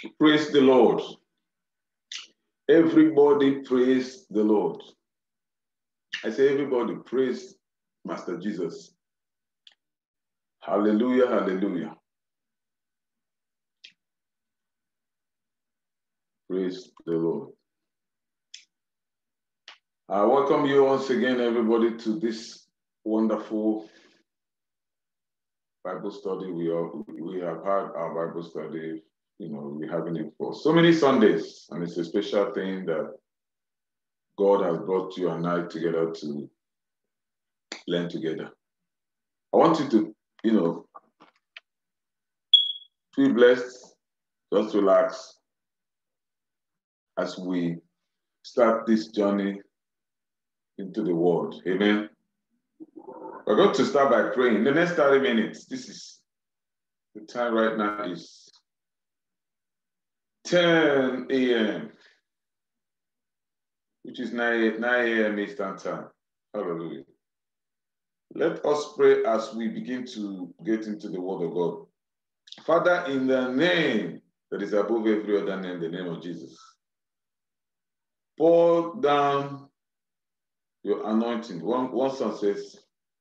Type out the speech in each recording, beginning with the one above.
Praise the Lord. Everybody praise the Lord. I say everybody praise Master Jesus. Hallelujah, hallelujah. Praise the Lord. I welcome you once again, everybody, to this wonderful Bible study. We have had our Bible study, we're having it for so many Sundays, and it's a special thing that God has brought you and I together to learn together. I want you to, feel blessed, just relax as we start this journey into the Word. Amen. We're going to start by praying. In the next 30 minutes, this is the time right now is 10 a.m., which is 9 a.m. Eastern Time. Hallelujah. Let us pray as we begin to get into the Word of God. Father, in the name that is above every other name, the name of Jesus, pour down your anointing. One song says,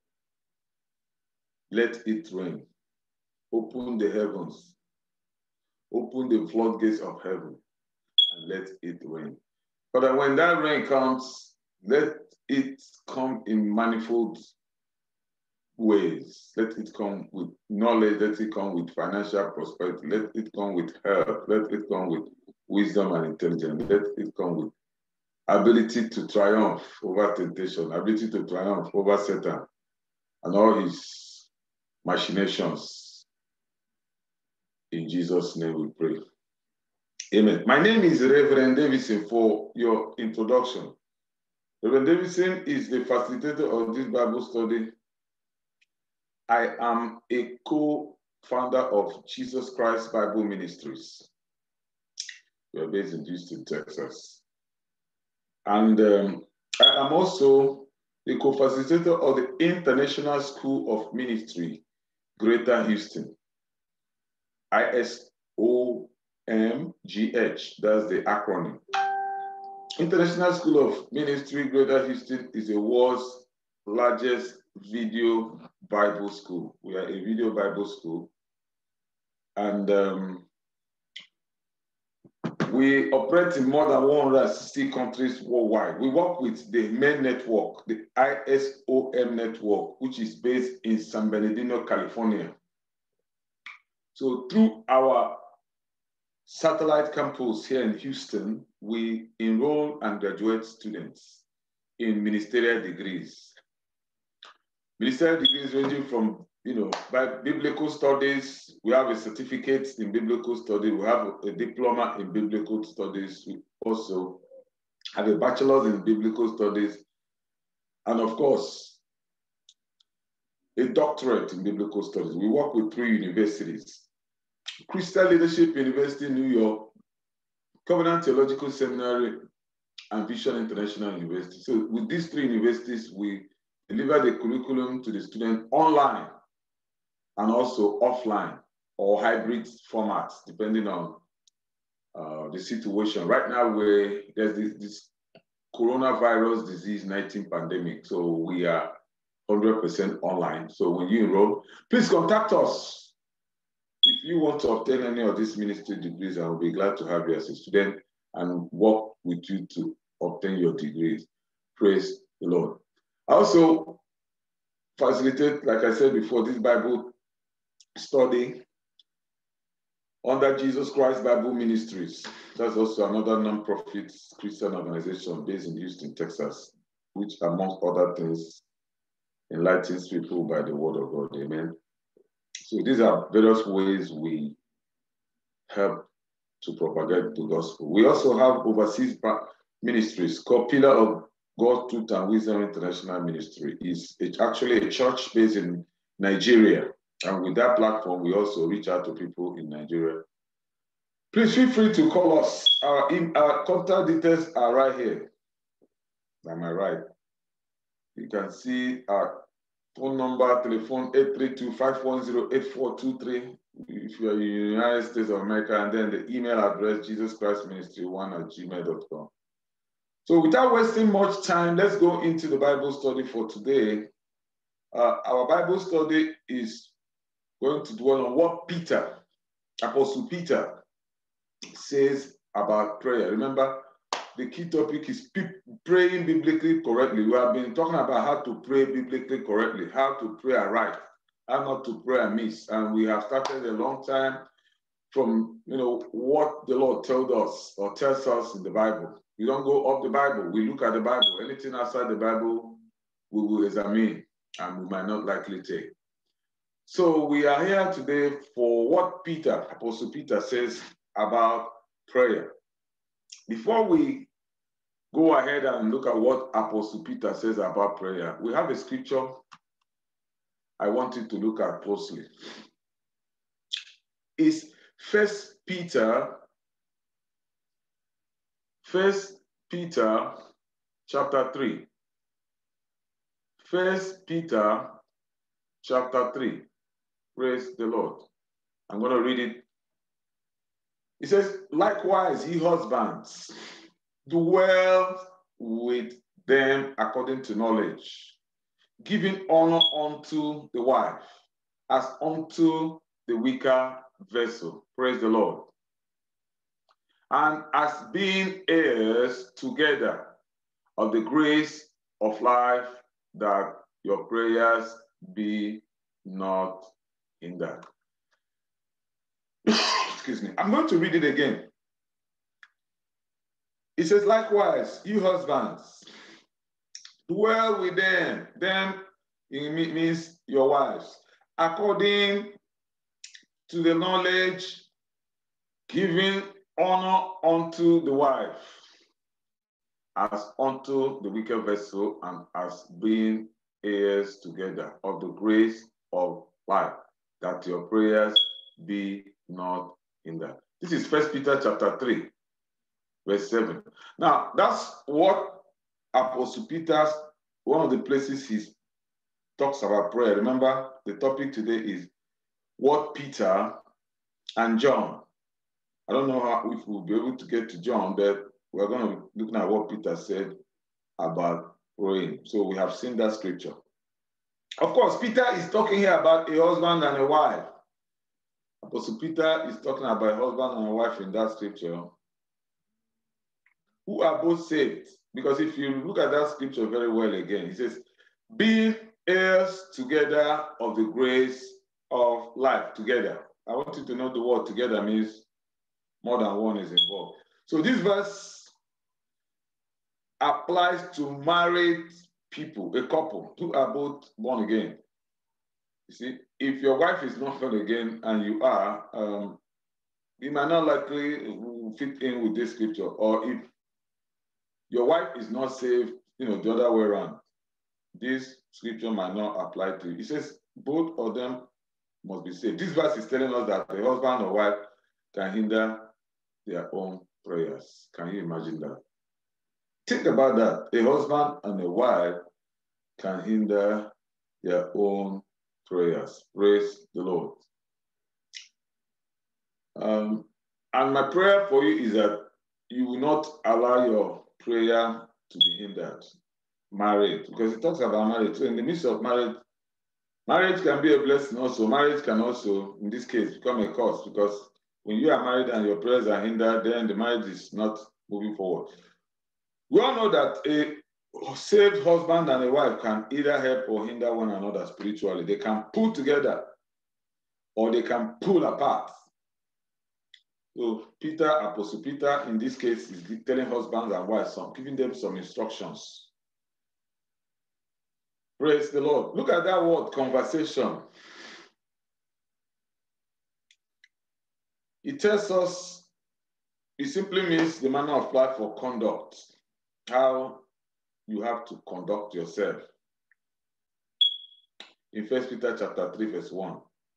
let it rain. Open the heavens. Open the floodgates of heaven and let it rain. Father, when that rain comes, let it come in manifold ways. Let it come with knowledge. Let it come with financial prosperity. Let it come with health. Let it come with wisdom and intelligence. Let it come with ability to triumph over temptation, ability to triumph over Satan and all his machinations. In Jesus' name we pray. Amen. My name is Reverend Davidson. For your introduction, Reverend Davidson is the facilitator of this Bible study. I am a co-founder of Jesus Christ Bible Ministries. We are based in Houston, Texas. And I am also the co-facilitator of the International School of Ministry, Greater Houston. ISOMGH, that's the acronym. International School of Ministry, Greater Houston is the world's largest video Bible school. We are a video Bible school. And we operate in more than 160 countries worldwide. We work with the main network, the ISOM network, which is based in San Bernardino, California. So through our satellite campus here in Houston, we enroll and graduate students in ministerial degrees. Ministerial degrees ranging from, by biblical studies. We have a certificate in biblical studies. We have a diploma in biblical studies. We also have a bachelor's in biblical studies. And of course, a doctorate in biblical studies. We work with 3 universities: Christian Leadership University in New York, Covenant Theological Seminary, and Vision International University. So with these 3 universities, we deliver the curriculum to the student online and also offline or hybrid formats, depending on the situation. Right now, there's this coronavirus disease 19 pandemic, so we are 100% online. So when you enroll, please contact us. If you want to obtain any of these ministry degrees, I will be glad to have you as a student and work with you to obtain your degrees. Praise the Lord. I also facilitate, like I said before, this Bible study under Jesus Christ Bible Ministries. That's also another non-profit Christian organization based in Houston, Texas, which, amongst other things, enlightens people by the word of God. Amen. So these are various ways we help to propagate the gospel. We also have overseas ministries called Pillar of God, Truth and Wisdom International Ministry. It's actually a church based in Nigeria. And with that platform, we also reach out to people in Nigeria. Please feel free to call us. Our contact details are right here. Am I right? You can see our phone number, telephone 832-510-8423. if you're in the United States of America, and then the email address, jesuschristministry1@gmail.com. So without wasting much time, let's go into the Bible study for today. Our Bible study is going to dwell on what Peter, Apostle Peter, says about prayer. Remember, the key topic is praying biblically correctly. We have been talking about how to pray biblically correctly, how to pray aright, how not to pray amiss. And we have started a long time from what the Lord told us or tells us in the Bible. We don't go off the Bible. We look at the Bible. Anything outside the Bible, we will examine and we might not likely take. So we are here today for what Peter, Apostle Peter, says about prayer. Before we go ahead and look at what Apostle Peter says about prayer, we have a scripture I want you to look at closely. It's 1 Peter chapter 3. 1 Peter chapter 3. Praise the Lord. I'm going to read it. It says, likewise, ye husbands, dwell with them according to knowledge, giving honor unto the wife as unto the weaker vessel. Praise the Lord. And as being heirs together of the grace of life, that your prayers be not hindered. Excuse me. I'm going to read it again. It says, likewise, you husbands, dwell with them. Them, it means your wives, according to the knowledge, giving honor unto the wife as unto the weaker vessel, and as being heirs together of the grace of life, that your prayers be not hindered. This is 1 Peter chapter 3, verse 7. Now, that's what Apostle Peter, one of the places he talks about prayer. Remember, the topic today is what Peter and John. I don't know if we'll be able to get to John, but we're going to be looking at what Peter said about praying. So we have seen that scripture. Of course, Peter is talking here about a husband and a wife. Apostle Peter is talking about a husband and a wife in that scripture who are both saved. Because if you look at that scripture very well again, it says, being heirs together of the grace of life, together. I want you to know the word together means more than one is involved. So this verse applies to married people, a couple who are both born again. You see, if your wife is not born again and you are, you might not likely fit in with this scripture. Or if your wife is not saved, the other way around, this scripture might not apply to you. It says both of them must be saved. This verse is telling us that the husband or wife can hinder their own prayers. Can you imagine that? Think about that. A husband and a wife can hinder their own prayers. Praise the Lord. And my prayer for you is that you will not allow your prayer to be hindered. Marriage, because it talks about marriage. So in the midst of marriage, marriage can be a blessing also. Marriage can also, in this case, become a curse, because when you are married and your prayers are hindered, then the marriage is not moving forward. We all know that a saved husband and a wife can either help or hinder one another spiritually. They can pull together or they can pull apart. So Apostle Peter, in this case, is telling husbands and wives, giving them some instructions. Praise the Lord. Look at that word, conversation. It tells us, it simply means the manner of life for conduct, how you have to conduct yourself. In 1 Peter chapter 3, verse 1.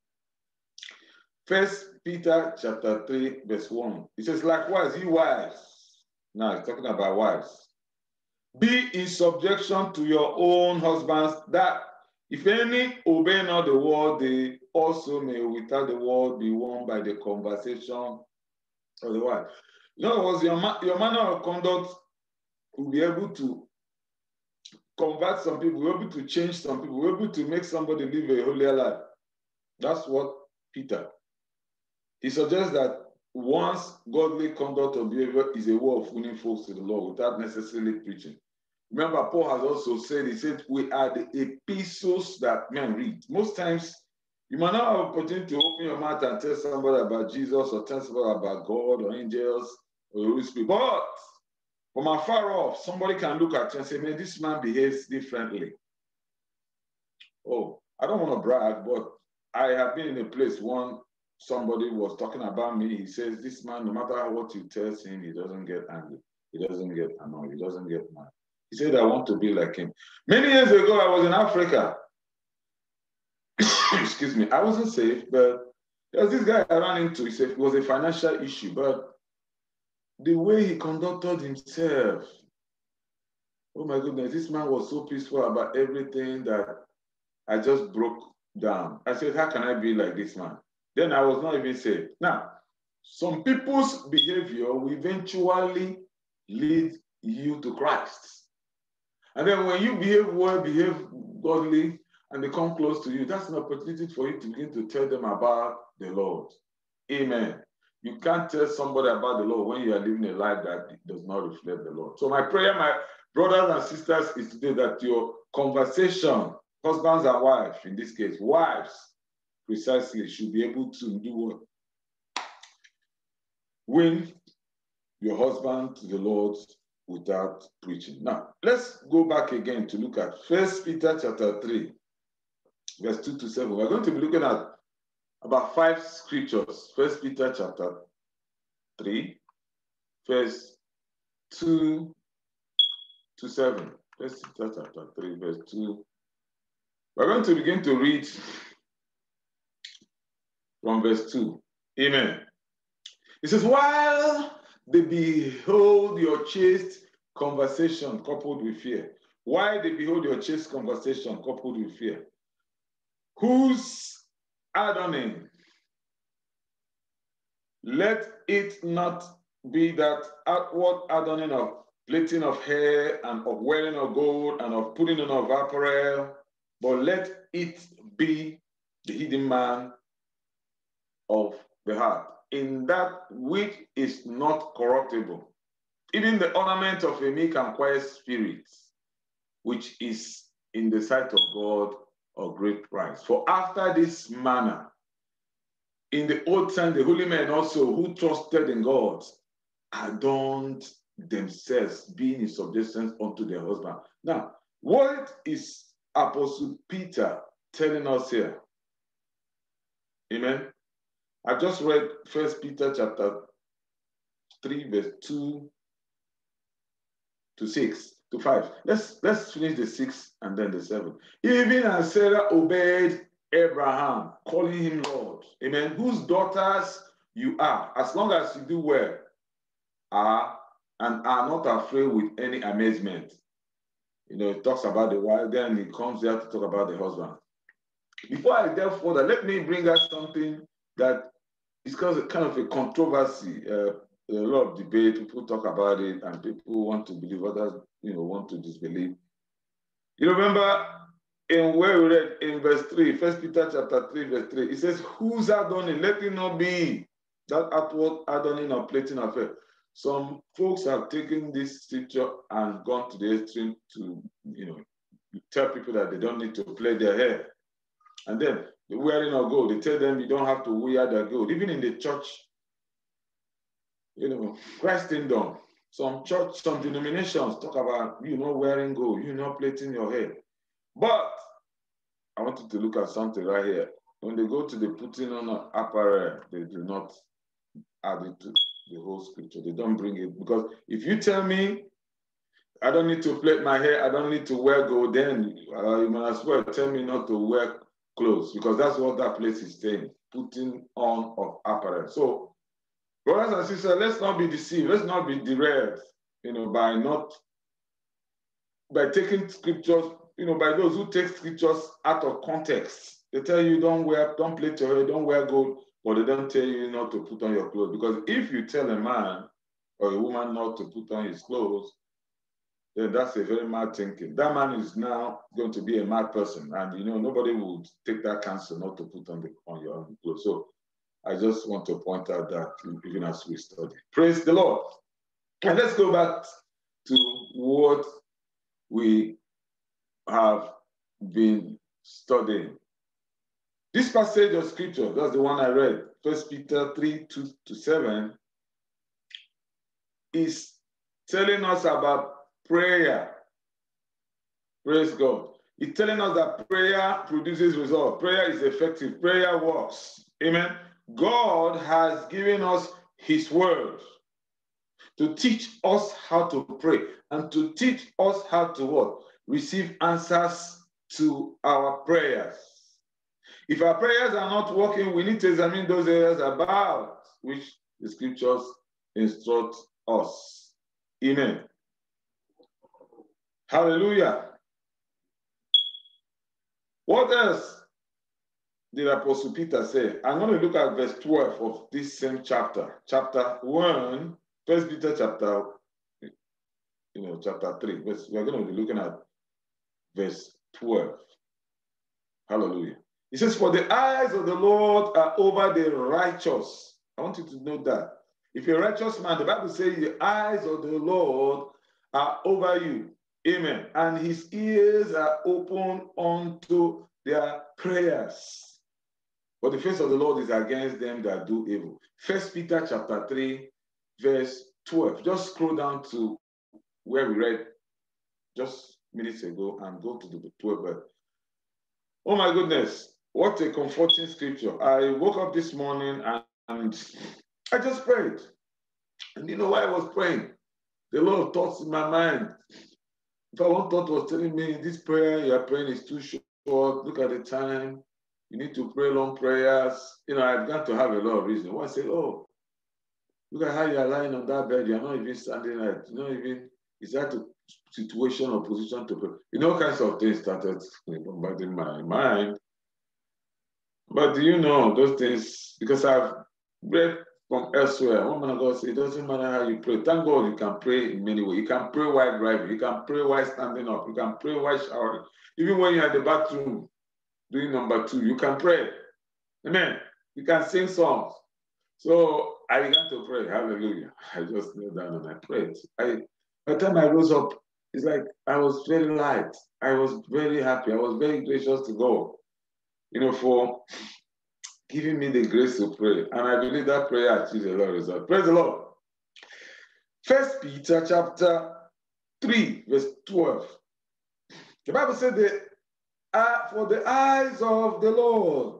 1 Peter chapter 3, verse 1. It says, likewise, you wives. Now it's talking about wives. Be in subjection to your own husbands, that If any obey not the word, they also may without the word be won by the conversation of the wife. In other words, your manner of conduct will be able to convert some people, will be able to change some people, will be able to make somebody live a holier life. That's what Peter. He suggests that one's godly conduct or behavior is a way of winning folks to the Lord without necessarily preaching. Remember, Paul has also said, he said, we are the epistles that men read. Most times, you might not have an opportunity to open your mouth and tell somebody about Jesus or tell somebody about God or angels or the Holy Spirit. But from afar off, somebody can look at you and say, man, this man behaves differently. Oh, I don't want to brag, but I have been in a place when somebody was talking about me. He says, this man, no matter what you tell him, he doesn't get angry. He doesn't get annoyed. He doesn't get mad. He said, I want to be like him. Many years ago, I was in Africa. Excuse me. I wasn't saved, but there was this guy I ran into. He said it was a financial issue, but the way he conducted himself, oh my goodness, this man was so peaceful about everything that I just broke down. I said, how can I be like this man? Then I was not even saved. Now, some people's behavior will eventually lead you to Christ. And then when you behave well, behave godly, and they come close to you, that's an opportunity for you to begin to tell them about the Lord. Amen. You can't tell somebody about the Lord when you are living a life that does not reflect the Lord. So my prayer, my brothers and sisters, is today that your conversation, husbands and wives, in this case, wives, precisely, should be able to do what? Win your husband to the Lord without preaching. Now, let's go back again to look at 1 Peter chapter 3, verse 2 to 7. We're going to be looking at about 5 scriptures. 1 Peter chapter 3, verse 2 to 7. 1 Peter chapter 3, verse 2. We're going to begin to read from verse 2. Amen. It says, while they behold your chaste conversation coupled with fear. Why they behold your chaste conversation coupled with fear? Whose adorning? Let it not be that outward adorning of plaiting of hair and of wearing of gold and of putting on of apparel, but let it be the hidden man of the heart, in that which is not corruptible, even the ornament of a meek and quiet spirit, which is in the sight of God of great price. For after this manner, in the old time, the holy men also who trusted in God adorned themselves, being in subjection unto their husband. Now, what is Apostle Peter telling us here? Amen. I just read 1 Peter chapter 3, verse 2 to 6 to 5. Let's finish the 6 and then the 7. Even as Sarah obeyed Abraham, calling him Lord. Amen. Whose daughters you are, as long as you do well, are and are not afraid with any amazement. You know, it talks about the wife, then it comes there to talk about the husband. Before I delve further, let me bring out something that is kind of a controversy. A lot of debate, people talk about it, and people want to believe, others, want to disbelieve. You remember in where we read in verse 3, 1 Peter chapter 3, verse 3, it says, whose adorning? Let it not be that outward adorning or plating of hair. Some folks have taken this scripture and gone to the extreme to, tell people that they don't need to plait their hair. And then the wearing of gold, they tell them you don't have to wear the gold. Even in the church, Christendom, some denominations talk about you not wearing gold, you not plaiting your hair. But I wanted to look at something right here. When they go to the putting on apparel, they do not add it to the whole scripture. They don't bring it. Because if you tell me I don't need to plait my hair, I don't need to wear gold, then you might as well tell me not to wear clothes, because that's what that place is saying, putting on of apparel. So, brothers and sisters, let's not be deceived. Let's not be derailed, by taking scriptures by those who take scriptures out of context. They tell you don't plait your hair, don't wear gold, but they don't tell you not to put on your clothes. Because if you tell a man or a woman not to put on his clothes, then that's a very mad thinking. That man is now going to be a mad person, and nobody would take that counsel not to put on your own clothes. So I just want to point out that even as we study. Praise the Lord. And let's go back to what we have been studying. This passage of scripture, that's the one I read, 1 Peter 3:2-7, is telling us about prayer. Praise God. It's telling us that prayer produces results. Prayer is effective. Prayer works. Amen. God has given us his word to teach us how to pray and to teach us how to what? Receive answers to our prayers. If our prayers are not working, we need to examine those areas about which the scriptures instruct us. Amen. Hallelujah. What else did Apostle Peter say? I'm going to look at verse 12 of this same chapter. Chapter 1, 1 Peter chapter 3. We're going to be looking at verse 12. Hallelujah. He says, for the eyes of the Lord are over the righteous. I want you to know that. If you're a righteous man, the Bible says the eyes of the Lord are over you. Amen. And his ears are open unto their prayers. But the face of the Lord is against them that do evil. 1 Peter chapter 3, verse 12. Just scroll down to where we read just minutes ago and go to the 12th verse. Oh my goodness, what a comforting scripture. I woke up this morning and I just prayed. And you know why I was praying? There were a lot of thoughts in my mind. If one thought was telling me, this prayer you are praying is too short, look at the time, you need to pray long prayers. I've got to have a lot of reasons. One said, oh, look at how you are lying on that bed, you're not even standing right. Is that a situation or position to pray? All kinds of things started bombarding my mind. But do you know those things? Because I've read from elsewhere, one man of God said, it doesn't matter how you pray. Thank God you can pray in many ways. You can pray while driving. You can pray while standing up. You can pray while showering. Even when you're at the bathroom doing number 2, you can pray. Amen. You can sing songs. So I began to pray. Hallelujah. I just knelt down and I prayed. By the time I rose up, it's like I was very light. I was very happy. I was very gracious to God, for giving me the grace to pray. And I believe that prayer achieved a lot of results. Praise the Lord. 1 Peter chapter 3, verse 12. The Bible said that for the eyes of the Lord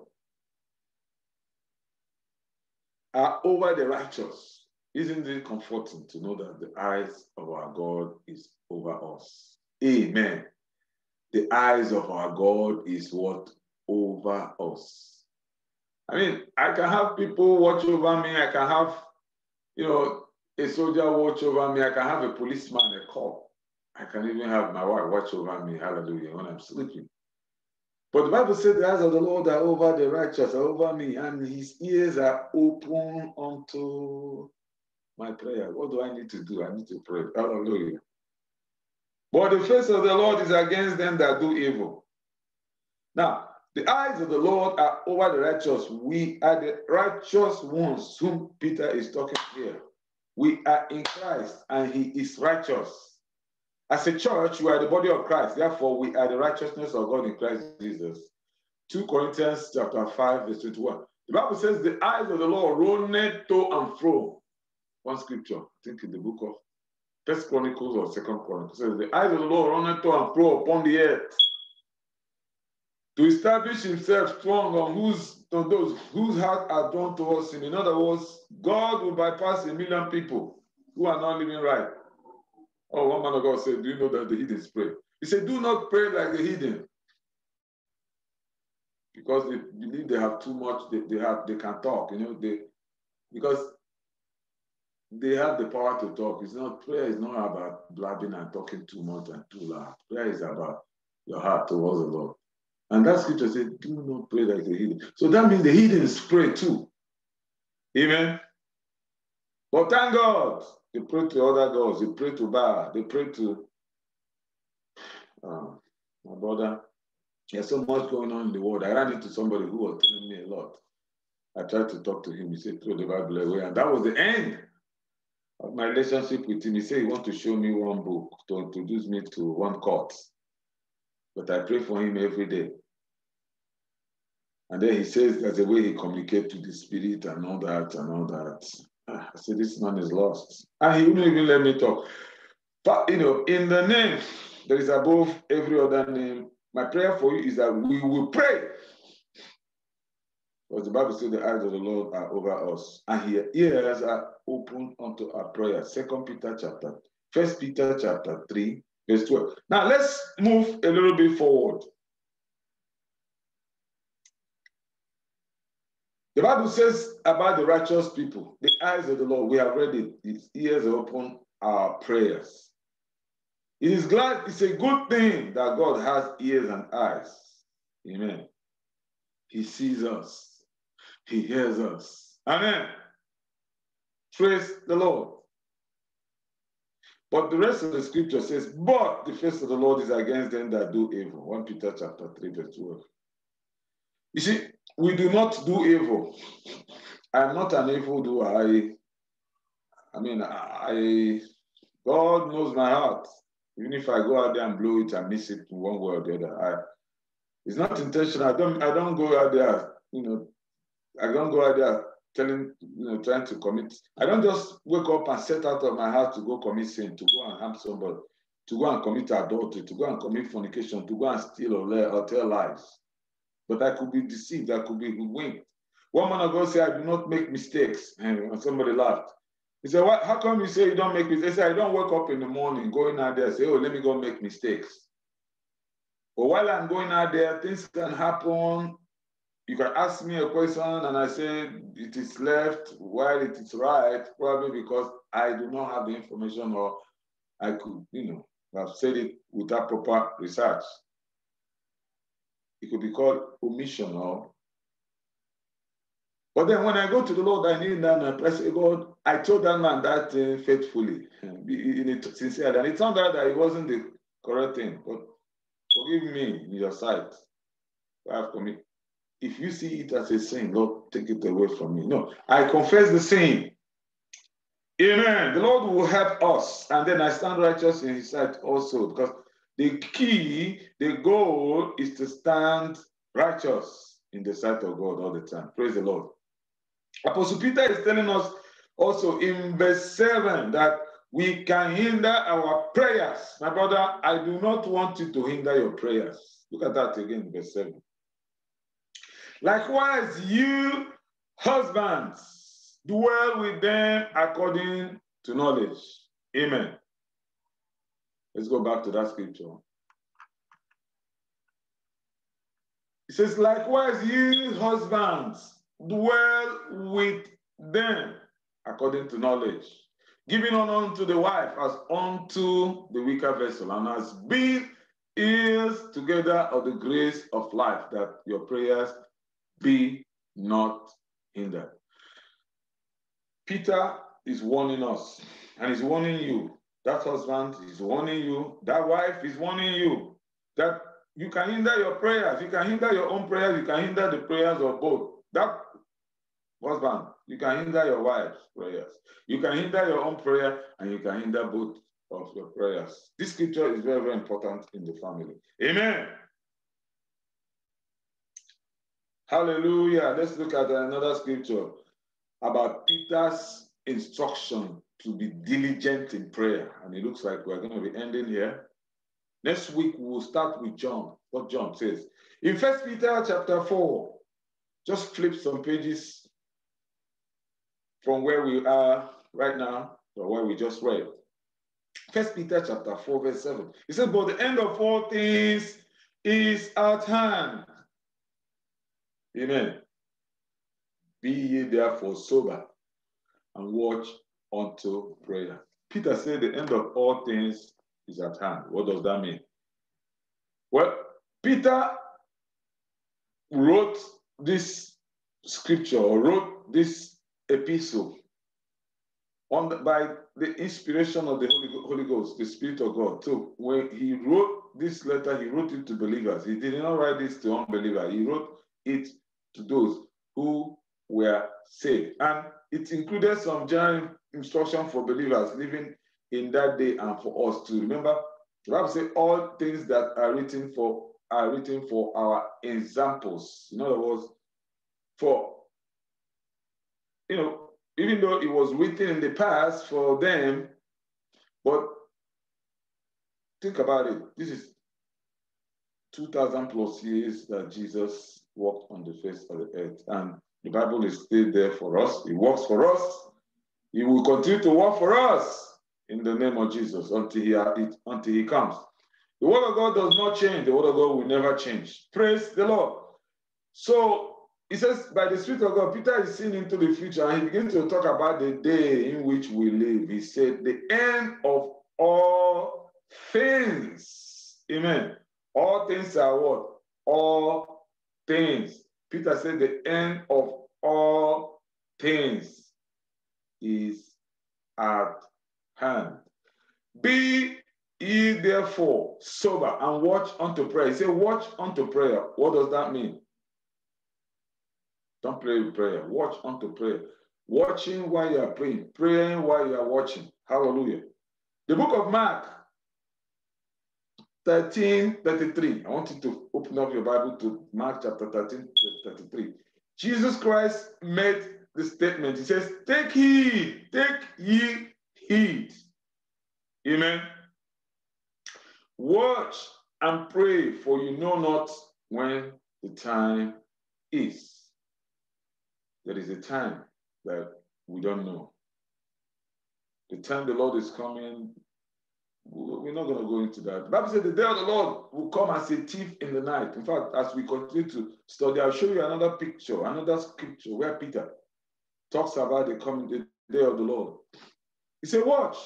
are over the righteous. Isn't it comforting to know that the eyes of our God is over us? Amen. The eyes of our God is what? Over us. I can have people watch over me. I can have, a soldier watch over me. I can have a policeman, a cop. I can even have my wife watch over me. Hallelujah, when I'm sleeping. But the Bible says the eyes of the Lord are over the righteous, are over me, and his ears are open unto my prayer. What do I need to do? I need to pray. Hallelujah. But the face of the Lord is against them that do evil. Now, the eyes of the Lord are over the righteous. We are the righteous ones whom Peter is talking here. We are in Christ and he is righteous. As a church, we are the body of Christ. Therefore, we are the righteousness of God in Christ Jesus. 2 Corinthians chapter 5, verse 21. The Bible says the eyes of the Lord roll to and fro. One scripture, I think in the book of 1 Chronicles or 2 Chronicles, says the eyes of the Lord run to and fro upon the earth, to establish himself strong on those whose hearts are drawn towards him. In other words, God will bypass 1 million people who are not living right. Oh, one man of God said, do you know that the heathens pray? He said, do not pray like the heathen. Because they believe they have too much, they can talk, because they have the power to talk. Prayer is not about blabbing and talking too much and too loud. Prayer is about your heart towards the Lord. And that scripture says, do not pray like the heathen. So that means the heathens pray too. Amen. But thank God, they pray to other gods, they pray to Baal, they pray to my brother. There's so much going on in the world. I ran into somebody who was telling me a lot. I tried to talk to him. He said, throw the Bible away. And that was the end of my relationship with him. He said he wants to show me one book to introduce me to one court. But I pray for him every day. And then he says there's a way he communicates to the spirit and all that and all that. I said, this man is lost. And he wouldn't even let me talk. But, you know, in the name that is above every other name, my prayer for you is that we will pray. Because the Bible says the eyes of the Lord are over us, and his ears are open unto our prayer. 1 Peter chapter 3, verse 12. Now let's move a little bit forward. The Bible says about the righteous people, the eyes of the Lord, we have read it, his ears are open our prayers. It is glad, it's a good thing that God has ears and eyes. Amen. He sees us. He hears us. Amen. Praise the Lord. But the rest of the scripture says, but the face of the Lord is against them that do evil. 1 Peter chapter 3, verse 12. You see, we do not do evil. I'm not an evildoer. God knows my heart. Even if I go out there and blow it and miss it one way or the other, it's not intentional. I don't go out there, I don't go out there trying to commit. I don't just wake up and set out of my house to go commit sin, to go and harm somebody, to go and commit adultery, to go and commit fornication, to go and steal or tell lies. But I could be deceived, I could be hoodwinked. One man of God said, I do not make mistakes. And somebody laughed. He said, how come you say you don't make mistakes? He said, I don't wake up in the morning, going out there and say, oh, let me go make mistakes. But while I'm going out there, things can happen. You can ask me a question and I say it is left while it is right, probably because I do not have the information or I could, have said it without proper research. It could be called omission But then when I go to the Lord, I kneel down and I say, God, I told that man that faithfully, sincerely, and it turned out that it wasn't the correct thing. But forgive me in your sight. I have committed. If you see it as a sin, Lord, take it away from me. No, I confess the sin. Amen. The Lord will help us. And then I stand righteous in his sight also. Because the key, the goal is to stand righteous in the sight of God all the time. Praise the Lord. Apostle Peter is telling us also in verse 7 that we can hinder our prayers. My brother, I do not want you to hinder your prayers. Look at that again, verse 7. Likewise, you husbands, dwell with them according to knowledge. Amen. Let's go back to that scripture. It says, likewise, you husbands, dwell with them according to knowledge, giving honor unto the wife as unto the weaker vessel, and as being heirs together of the grace of life, that your prayers be not hindered. Peter is warning us, and he's warning you. That husband is warning you. That wife is warning you that you can hinder your prayers. You can hinder your own prayers. You can hinder the prayers of both. That husband, you can hinder your wife's prayers. You can hinder your own prayer, and you can hinder both of your prayers. This scripture is very, very important in the family. Amen. Hallelujah. Let's look at another scripture about Peter's instruction to be diligent in prayer. And it looks like we're going to be ending here. Next week, we'll start with John, what John says. In 1 Peter chapter 4, just flip some pages from where we are right now, or where we just read. 1 Peter chapter 4, verse 7. It says, but the end of all things is at hand. Amen. Be ye therefore sober and watch unto prayer. Peter said the end of all things is at hand. What does that mean? Well, Peter wrote this scripture, or wrote this epistle by the inspiration of the Holy Ghost, the Spirit of God. So when he wrote this letter, he wrote it to believers. He did not write this to unbelievers. He wrote it to those who were saved. And it included some general instruction for believers living in that day and for us to remember. The Bible says all things that are written for our examples. In other words, for, even though it was written in the past for them, but think about it. This is 2,000 plus years that Jesus walked on the face of the earth. And the Bible is still there for us. It works for us. He will continue to work for us in the name of Jesus until he comes. The word of God does not change. The word of God will never change. Praise the Lord. So he says, by the Spirit of God, Peter is seeing into the future, and he begins to talk about the day in which we live. He said, the end of all things. Amen. All things are what? All things. Peter said, the end of all things is at hand. Be ye therefore sober and watch unto prayer. He said, watch unto prayer. What does that mean? Don't play with prayer. Watch unto prayer. Watching while you are praying. Praying while you are watching. Hallelujah. The book of Mark 13:33. I want you to open up your Bible to Mark chapter 13:33. Jesus Christ made the statement. He says, take heed, take ye heed. Amen. Watch and pray, for you know not when the time is. There is a time that we don't know. The time the Lord is coming, we're not going to go into that. The Bible says the day of the Lord will come as a thief in the night. In fact, as we continue to study, I'll show you another picture, another scripture where Peter talks about the day of the Lord. He said, watch.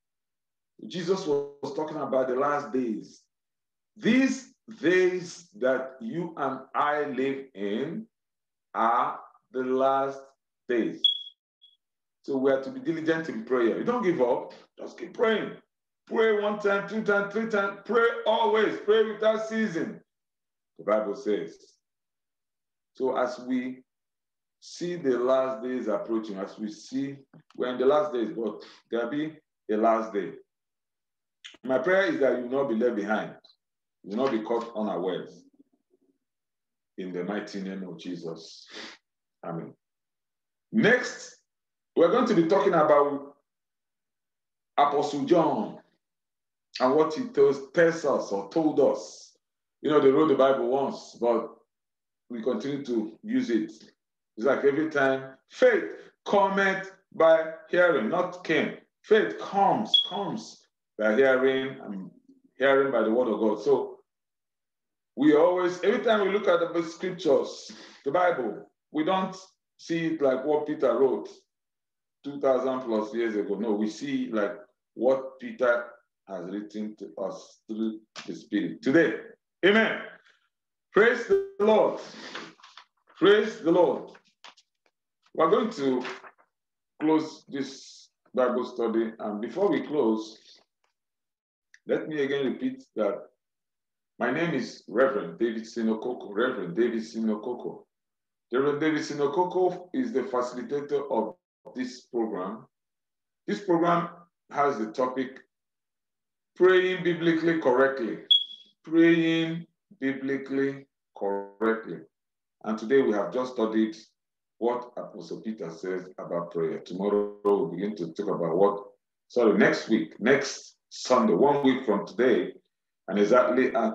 Jesus was talking about the last days. These days that you and I live in are the last days. So we are to be diligent in prayer. You don't give up. Just keep praying. Pray 1 time, 2 times, 3 times. Pray always. Pray without ceasing. The Bible says. So as we see the last days approaching, as we see, we're in the last days, but there'll be a last day. My prayer is that you will not be left behind. You will not be caught unawares. In the mighty name of Jesus. Amen. Next, we're going to be talking about Apostle John and what he tells us or told us. They wrote the Bible once, but we continue to use it. It's like every time, faith cometh by hearing, not came. Faith comes by hearing and hearing by the word of God. So we always, every time we look at the scriptures, the Bible, we don't see it like what Peter wrote 2,000 plus years ago. No, we see like what Peter has written to us through the Spirit today. Amen. Praise the Lord. Praise the Lord. We're going to close this Bible study. And before we close, let me again repeat that my name is Reverend David Sinokoko. Reverend David Sinokoko. Reverend David Sinokoko is the facilitator of this program. This program has the topic, Praying Biblically Correctly. Praying Biblically Correctly. And today we have just studied what Apostle Peter says about prayer. Tomorrow we'll begin to talk about next Sunday, 1 week from today, and exactly at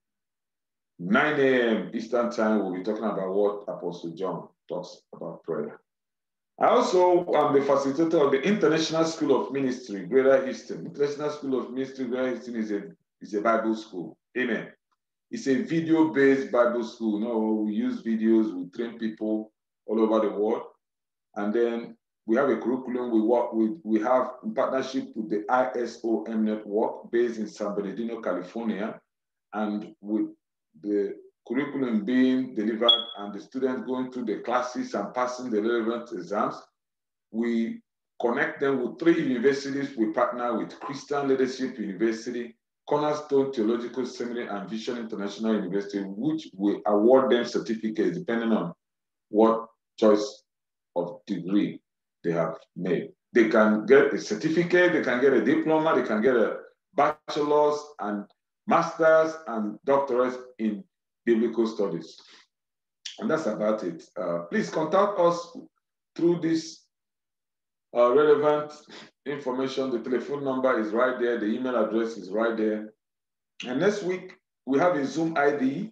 9 a.m. Eastern Time, we'll be talking about what Apostle John talks about prayer. I also am the facilitator of the International School of Ministry, Greater Houston. International School of Ministry, Greater Houston is a Bible school. Amen. It's a video-based Bible school. We use videos, we train people all over the world. And then we have a curriculum we have in partnership with the ISOM network based in San Bernardino, California. and with the curriculum being delivered and the students going through the classes and passing the relevant exams, we connect them with 3 universities. We partner with Christian Leadership University, Cornerstone Theological Seminary, and Vision International University, which will award them certificates depending on what choice of degree they have made. They can get a certificate, they can get a diploma, they can get a bachelor's and master's and doctorates in biblical studies. And that's about it. Please contact us through this relevant information. The telephone number is right there. The email address is right there. And next week, we have a Zoom ID,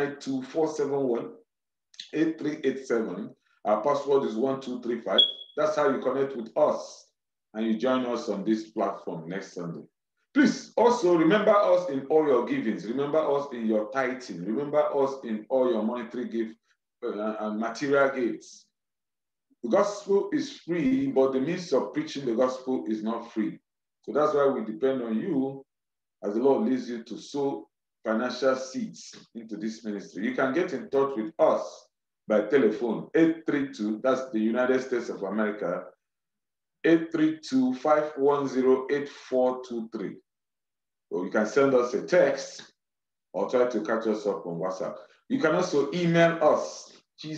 892-471-8387. Our password is 1235. That's how you connect with us and you join us on this platform next Sunday. Please also remember us in all your givings. Remember us in your tithing. Remember us in all your monetary gifts and material gifts. The gospel is free, but the means of preaching the gospel is not free. So that's why we depend on you as the Lord leads you to sow financial seeds into this ministry. You can get in touch with us by telephone, 832, that's the United States of America, 832-510-8423. Or you can send us a text or try to catch us up on WhatsApp. You can also email us,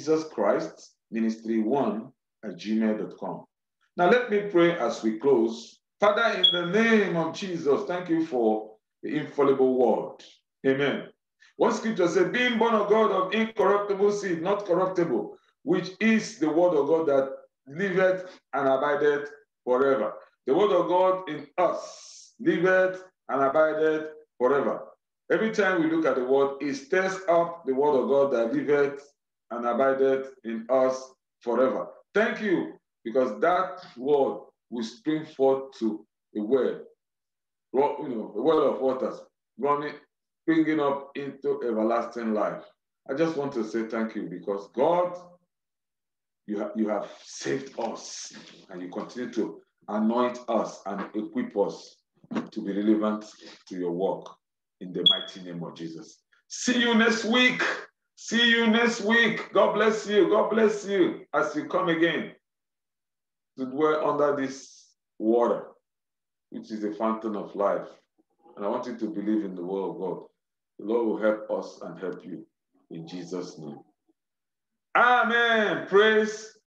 JesusChristMinistry1@gmail.com. Now let me pray as we close. Father, in the name of Jesus, thank you for the infallible word. Amen. One scripture said, being born of God of incorruptible seed, not corruptible, which is the word of God that liveth and abideth forever. The word of God in us liveth and abideth forever. Every time we look at the word, it stirs up the word of God that liveth and abideth in us forever. Thank you, because that word will spring forth to a well, a well of waters, running, bringing up into everlasting life. I just want to say thank you, because God, you have saved us, and you continue to anoint us and equip us to be relevant to your work in the mighty name of Jesus. See you next week. See you next week. God bless you. God bless you as you come again to dwell under this water, which is the fountain of life. And I want you to believe in the word of God. The Lord will help us and help you in Jesus' name. Amen. Praise